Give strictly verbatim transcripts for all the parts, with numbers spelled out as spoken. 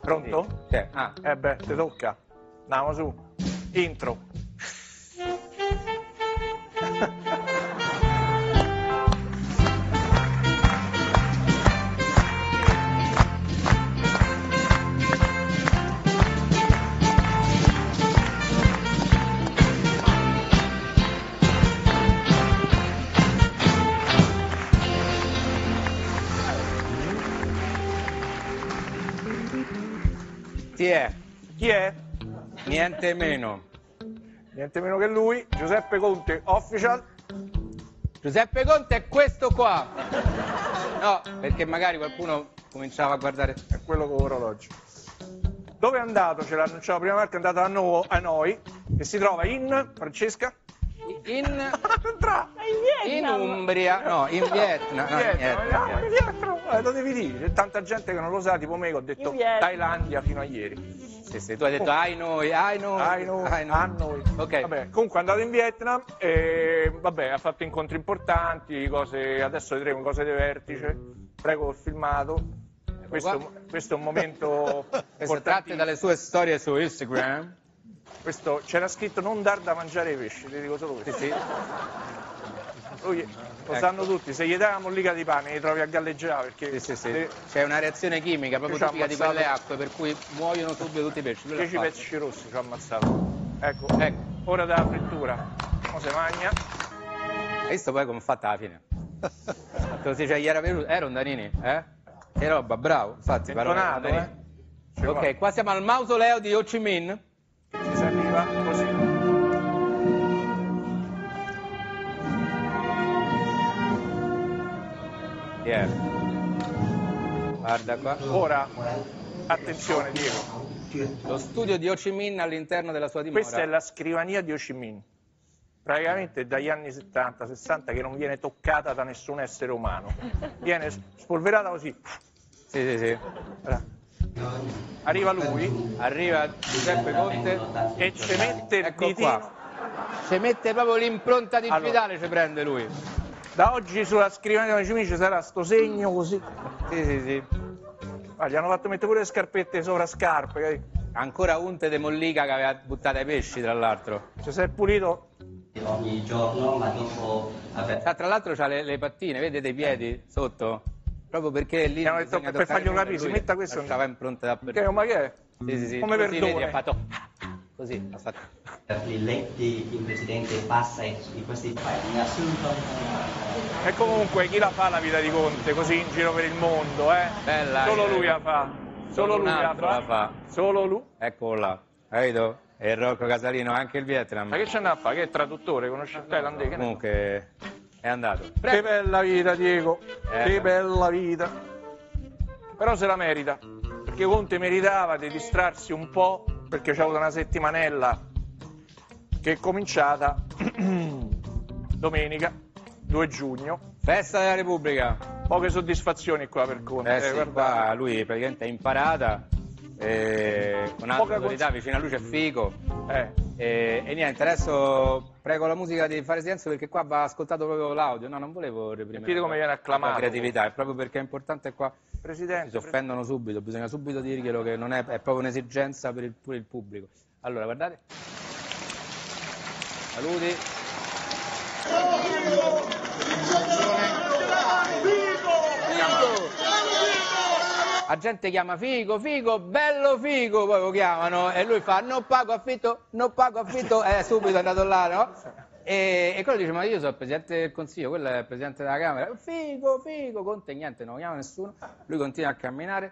Pronto? Sì. Ah. Eh beh, ti tocca. Andiamo su. Intro. Chi è? Chi è? Niente meno. Niente meno che lui, Giuseppe Conte, official. Giuseppe Conte è questo qua. No, perché magari qualcuno cominciava a guardare. È quello con l'orologio. Dove è andato? Ce l'ha annunciato prima volta, è andato a, no, a noi, che si trova in, Francesca? In, Tra. in Umbria, no, in Vietnam. No, in Vietnam, Vietnam. in Vietnam. Eh, lo devi dire, c'è tanta gente che non lo sa, tipo me che ho detto Thailandia fino a ieri. Sì, sì, tu hai detto ai noi, ai noi, ai noi, ai noi. a noi. Ok. Vabbè, comunque è andato in Vietnam e vabbè, ha fatto incontri importanti, cose, adesso vedremo cose di vertice. Prego il filmato. Questo, questo è un momento Queste tratte dalle sue storie su Instagram. Questo c'era scritto non dar da mangiare ai pesci, ti dico solo questo. Sì, sì. Lui, lo sanno tutti, se gli dai una mollica di pane li trovi a galleggiare perché Sì, sì, sì. le- C'è una reazione chimica proprio Ci ha tipica di ammazzato. quelle acque per cui muoiono subito tutti i pesci. Lui l'ha dieci fatto. pesci rossi ci ha ammazzato. Ecco, ecco, ora della frittura. Ora si mangia. Hai visto poi come è fatta alla fine? Così, cioè, gli era venuto. Eh, Rondanini? Eh? Che roba, bravo. Infatti, parole Intonato, eh? Rondanini. Ci Ok, vuole. qua siamo al mausoleo di Ho Chi Minh. Ci si arriva così. Yeah. Guarda qua. Ora, attenzione Diego, Lo studio di Ho Chi Minh all'interno della sua dimora. questa è la scrivania di Ho Chi Minh. Praticamente è dagli anni settanta sessanta che non viene toccata da nessun essere umano. Viene spolverata così. Sì, sì, sì. Arriva lui Arriva Giuseppe Conte. e ci mette il Ecco ditino. qua. Ci mette proprio l'impronta digitale, Allora. ci prende lui. Da oggi sulla scrivania di Ho Chi Minh ci sarà sto segno così. Sì, sì, sì. Ah, gli hanno fatto mettere pure le scarpette sopra scarpe. Capito? Ancora unte de mollica che aveva buttato ai pesci, tra l'altro. Ci sei pulito? Ogni giorno, ma dopo aver... Ah, tra l'altro c'ha le, le pattine, vedete i piedi sotto? Proprio perché lì Gli hanno detto, bisogna per toccare farglielo bene, capire, si lui metta questo. lasciava impronte dappertutto. Che, ma che è? Sì, sì, sì. Come Così, perdone. vedi, ha fatto così, ha fatto. i letti il presidente passa di questi paesi assunto. E comunque chi la fa la vita di Conte così in giro per il mondo, eh? Bella, Solo eh. lui la fa. Solo Solo lui un la altro fa. la fa. Solo lui. Eccolo là, hai visto? E Rocco Casalino, anche il Vietnam. Ma che c'è andato a fare? Che è traduttore? Conosce il thailandese? Che ne- Comunque è andato. Che Prego. bella vita, Diego. Eh. Che bella vita. Però se la merita. Perché Conte meritava di distrarsi un po', perché c'è avuto una settimanella che è cominciata domenica, due giugno. Festa della Repubblica. Poche soddisfazioni qua per Conte. Eh sì, guardate. qua lui praticamente è imparata. E con altre Poca autorità cons- vicino a lui c'è Fico. Eh. E, e niente, adesso prego la musica di fare silenzio perché qua va ascoltato proprio l'audio. No, non volevo reprimere. Sentite come viene la acclamato. tua creatività, è proprio perché è importante qua. Presidente. Si offendono subito, bisogna subito dirglielo che non è, è proprio un'esigenza per il, pure il pubblico. Allora, guardate. Saluti. La gente chiama Figo, Figo, bello Figo, poi lo chiamano e lui fa non pago affitto, non pago affitto, e subito è andato là, no? E, e quello dice ma io sono il Presidente del Consiglio, quello è il Presidente della Camera, Figo, Figo, Conte niente, non lo chiama nessuno, lui continua a camminare.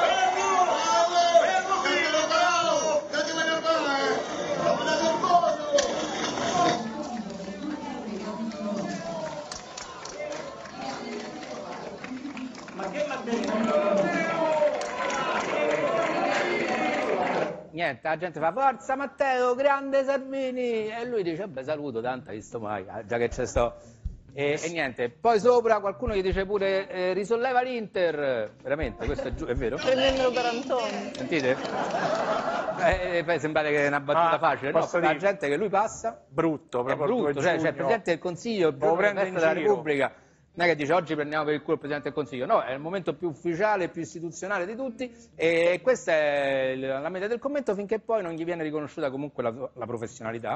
Niente, la gente fa forza Matteo, grande Salvini e lui dice vabbè saluto, tanto hai visto mai, ah, già che c'è sto. E, e niente, poi sopra qualcuno gli dice pure eh, risolleva l'Inter, veramente, questo è, giu- è vero? Prendendolo per Antonio. Sentite? Eh, eh, poi sembrate che è una battuta Ah, facile, no? posso La dire- gente che lui passa Brutto, è proprio il brutto, due cioè c'è il giugno. Presidente del Consiglio, il Lo giorno della prende in festa della giro. Repubblica, non è che dice oggi prendiamo per il culo il Presidente del Consiglio, no, è il momento più ufficiale, più istituzionale di tutti e questa è la media del commento finché poi non gli viene riconosciuta comunque la, la professionalità.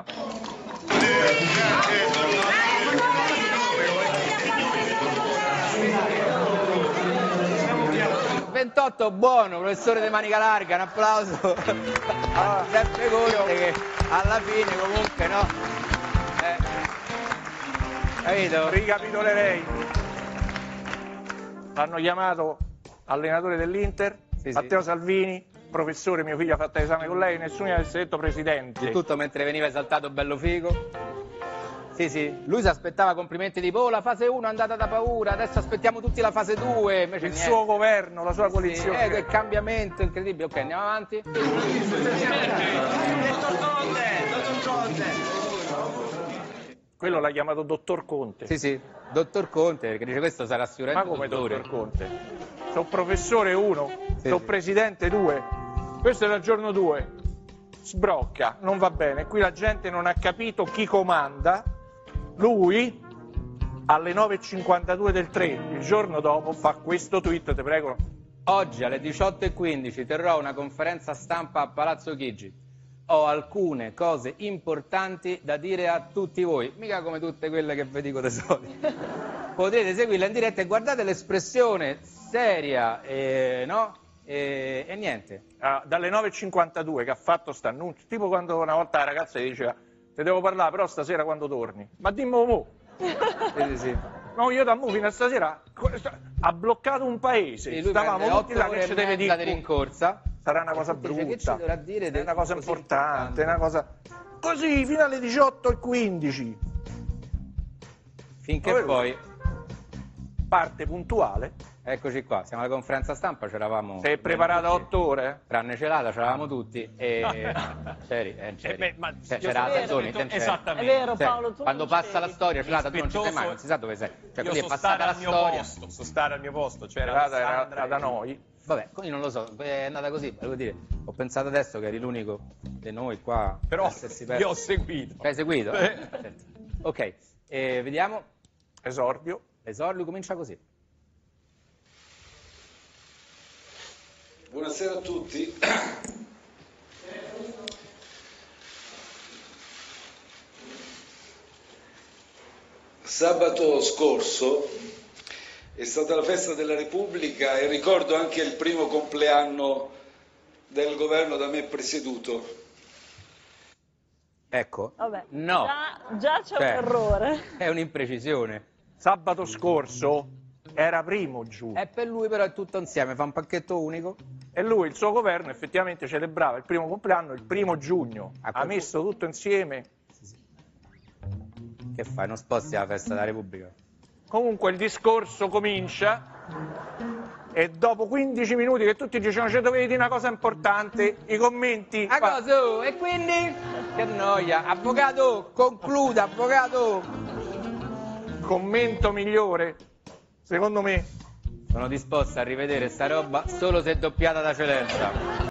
ventotto buono, professore di manica larga, un applauso a Giuseppe Conte che alla fine comunque no, eh, capito? Ricapitolerei, l'hanno chiamato allenatore dell'Inter, Sì, Matteo sì. Salvini, professore, mio figlio ha fatto l'esame con lei, nessuno gli avesse detto presidente. Di tutto mentre veniva esaltato bello figo. Sì, sì, lui si aspettava complimenti tipo oh la fase uno è andata da paura, adesso aspettiamo tutti la fase due, invece Il niente. suo governo, la sua Sì, coalizione. eh, che cambiamento incredibile. Ok, andiamo avanti. Quello l'ha chiamato dottor Conte. Sì, sì, dottor Conte, perché dice questo sarà Ma sicuramente come dottore. dottor Conte? Sono professore uno, Sì, sono sì. presidente due. Questo era il giorno due. Sbrocca, non va bene. Qui la gente non ha capito chi comanda. Lui alle nove e cinquantadue del tre, il giorno dopo, fa questo tweet, ti prego. Oggi alle diciotto e quindici terrò una conferenza stampa a Palazzo Chigi. Ho alcune cose importanti da dire a tutti voi, mica come tutte quelle che vi dico da soli. Potrete seguirla in diretta e guardate l'espressione seria, e, no? E, e niente. Ah, dalle nove e cinquantadue che ha fatto sta annuncio, tipo quando una volta la ragazza gli diceva ti devo parlare però stasera quando torni. Ma dimmi mo. Sì, sì, sì. No, io da mo fino a stasera ha bloccato un paese. Sì, lui Stavamo prende tutti otto là ore che e ci deve mezza dire. di rincorsa. Sarà una cosa E tutti dice, brutta, che ci dovrà dire è del- una cosa così importante, importante? è una cosa così fino alle diciotto e quindici. Finché Vabbè, poi, parte puntuale. eccoci qua, siamo alla conferenza stampa, c'eravamo... Sei preparata tutti. otto ore? Tranne Celata, c'eravamo tutti e... c'eri, eh, c'eri. Eh, beh, ma Cioè, io c'era sono Tazzoni, detto te c'eri. esattamente. È vero Cioè, Paolo, tu quando non passa c'eri. la storia, Celata, tu non ci sei mai, Rispettoso- non si sa dove sei. Cioè, Io quindi è so passata stare la al mio storia. posto, so stare al mio posto, c'era Era, era, Alessandra era da e- noi. Vabbè, io non lo so, è andata così, volevo dire, ho pensato adesso che eri l'unico di noi qua Però a essersi perso. io ho seguito. Hai seguito? Eh. Certo. Ok, eh, vediamo, Esordio. l'esordio comincia così. Buonasera a tutti. Sabato scorso è stata la festa della Repubblica e ricordo anche il primo compleanno del governo da me presieduto. Ecco, Vabbè, no, già, già c'è Cioè, un errore. è un'imprecisione. Sabato scorso era primo giugno E per lui però è tutto insieme, fa un pacchetto unico. e lui, il suo governo, effettivamente celebrava il primo compleanno il primo giugno. A Ha quel messo tutto insieme. Che fai, non sposti la festa della Repubblica? Comunque il discorso comincia e dopo quindici minuti che tutti dicevano cioè dovevi dire una cosa importante, i commenti... A cosa? Oh, e quindi? Che noia. Avvocato, concluda, avvocato. Commento migliore, secondo me, Sono disposto a rivedere sta roba solo se doppiata da Celenza.